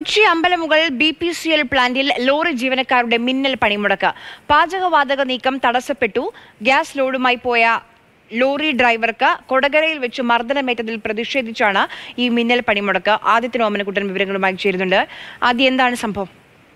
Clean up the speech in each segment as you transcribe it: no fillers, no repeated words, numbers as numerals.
Kochi Ambalamugal BPCL പ്ലാന്റിൽ lorry ജീവനക്കാരുടെ മിന്നൽ പണിമുടക്ക്. പാചകവാതക നീക്കം തടസ്സപ്പെട്ടു. ഗ്യാസ് ലോഡുമായി പോയ ലോറി ഡ്രൈവർക്ക് കൊടകരയിൽ വെച്ച് മർദ്ദനമേറ്റതിൽ പ്രതിഷേധിച്ചാണ് ഈ മിന്നൽ പണിമുടക്ക്. ആദിത്യൻ ഓമനക്കുട്ടൻ വിവരങ്ങളുമായി ചേരുന്നുണ്ട്. ആദ്യം എന്താണ് സംഭവം?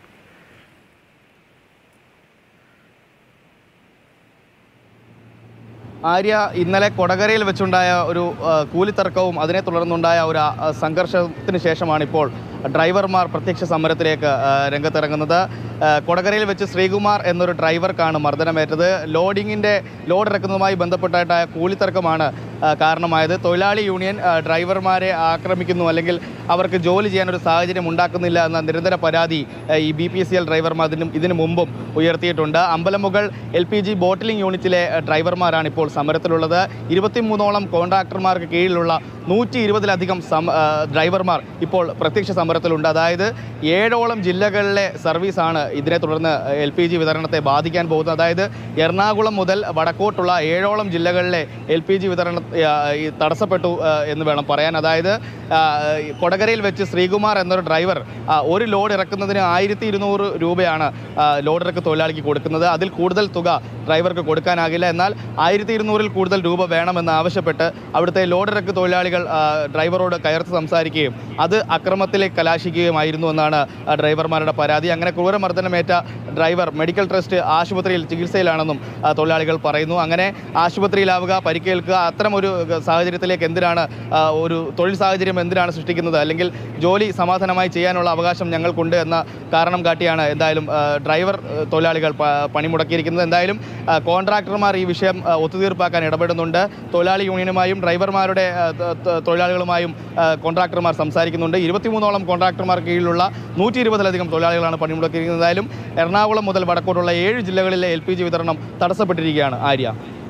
ആര്യ, ഇന്നലെ കൊടകരയിൽ വെച്ചുണ്ടായ ഒരു കൂലിത്തർക്കവും അതിനെ തുടർന്നുണ്ടായ ഒരു സംഘർഷത്തിന് ശേഷമാണ് ഇപ്പോൾ ഡ്രൈവർമാർ പ്രത്യക്ഷ സമരത്തിലേക്ക് രംഗത്തിറങ്ങുന്നത്. കൊടകരയിൽ വെച്ച് ശ്രീകുമാർ എന്നൊരു ഡ്രൈവർക്കാണ് മർദ്ദനമേറ്റത്. ലോഡ് ഇറക്കുന്നതുമായി ബന്ധപ്പെട്ടായ കൂലിത്തർക്കമാണ് കാരണമായത്. തൊഴിലാളി യൂണിയൻ ഡ്രൈവർമാരെ ആക്രമിക്കുന്നു, അല്ലെങ്കിൽ അവർക്ക് ജോലി ചെയ്യാനൊരു സാഹചര്യം ഉണ്ടാക്കുന്നില്ല എന്ന നിരന്തര പരാതി ഈ BPCL ഡ്രൈവർമാർ ഇതിനു മുമ്പും ഉയർത്തിയിട്ടുണ്ട്. അമ്പലമുകൾ LPG ബോട്ടിലിംഗ് യൂണിറ്റിലെ ഡ്രൈവർമാരാണ് ഇപ്പോൾ സമരത്തിലുള്ളത്. 23ഓളം കോൺട്രാക്ടർമാർക്ക് കീഴിലുള്ള 120ലധികം ഡ്രൈവർമാർ ഇപ്പോൾ പ്രത്യക്ഷ സമരത്തിലുണ്ട്. അതായത് 7ഓളം ജില്ലകളിലെ സർവീസാണ് ഇതിനെ തുടർന്ന് LPG വിതരണത്തെ ബാധിക്കാൻ പോകുന്നത്. അതായത് എറണാകുളം മുതൽ വടക്കോട്ടുള്ള 7ഓളം ജില്ലകളിലെ LPG വിതരണം തടസ്സപ്പെട്ടു എന്ന് വേണം പറയാൻ. അതായത് കൊടകരയിൽ വെച്ച് ശ്രീകുമാർ എന്നൊരു ഡ്രൈവർ ഒരു ലോഡ് ഇറക്കുന്നതിന് 1200 രൂപയാണ് ലോഡ് ഇറക്ക് തൊഴിലാളിക്ക് കൊടുക്കുന്നത്. അതിൽ കൂടുതൽ തുക ഡ്രൈവർക്ക് കൊടുക്കാനാകില്ല. എന്നാൽ 1200-ൽ കൂടുതൽ രൂപ വേണമെന്ന് ആവശ്യപ്പെട്ട് അവിടുത്തെ ലോഡ് ഇറക്ക് തൊഴിലാളികൾ ഡ്രൈവറോട് കയർത്ത് സംസാരിക്കുകയും അത് അക്രമത്തിലേക്ക് കലാശിക്കുകയുമായിരുന്നു എന്നാണ് ഡ്രൈവർമാരുടെ പരാതി. അങ്ങനെ ക്രൂരമർദ്ദനമേറ്റ ഡ്രൈവർ മെഡിക്കൽ ട്രസ്റ്റ് ആശുപത്രിയിൽ ചികിത്സയിലാണെന്നും തൊഴിലാളികൾ പറയുന്നു. അങ്ങനെ ആശുപത്രിയിലാവുക, പരിക്കേൽക്കുക, അത്തരമൊരു സാഹചര്യത്തിലേക്ക് ഒരു തൊഴിൽ സാഹചര്യം എന്തിനാണ് സൃഷ്ടിക്കുന്നത്? അല്ലെങ്കിൽ ജോലി സമാധാനമായി ചെയ്യാനുള്ള അവകാശം ഞങ്ങൾക്കുണ്ട് എന്ന കാരണം കാട്ടിയാണ് എന്തായാലും ഡ്രൈവർ തൊഴിലാളികൾ പണിമുടക്കിയിരിക്കുന്നത്. എന്തായാലും കോൺട്രാക്ടർമാർ ഈ വിഷയം ഒത്തുതീർപ്പാക്കാൻ ഇടപെടുന്നുണ്ട്. തൊഴിലാളി യൂണിയനുമായും ഡ്രൈവർമാരുടെ തൊഴിലാളികളുമായും കോൺട്രാക്ടർമാർ സംസാരിക്കുന്നുണ്ട്. 23ഓളം കോൺട്രാക്ടർമാർ കീഴിലുള്ള 120ലധികം തൊഴിലാളികളാണ് പണിമുടക്കിയിരിക്കുന്നത്. എന്തായാലും എറണാകുളം മുതൽ വടക്കോട്ടുള്ള 7 ജില്ലകളിലെ LPG വിതരണം തടസ്സപ്പെട്ടിരിക്കുകയാണ്. ആര്യ.